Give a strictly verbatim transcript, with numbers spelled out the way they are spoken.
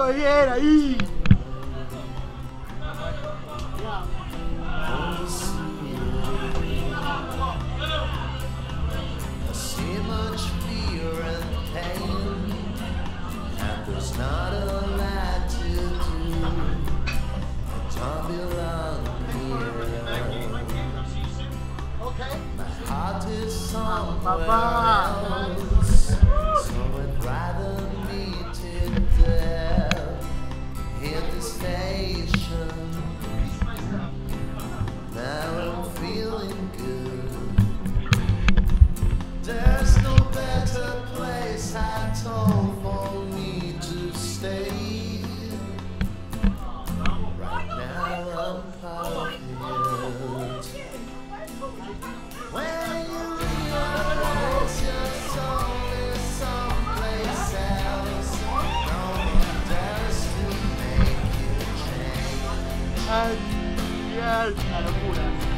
Muy bien, ahí. Not a lot to do. Don't belong here. My heart is somewhere else, so I'd rather meet it there in the station. Now I'm feeling good. There's no better place at all for me to stay. Right now I'm perfect. When you realize your soul is someplace else, no one dares to make you change. Ay, Dios, una locura.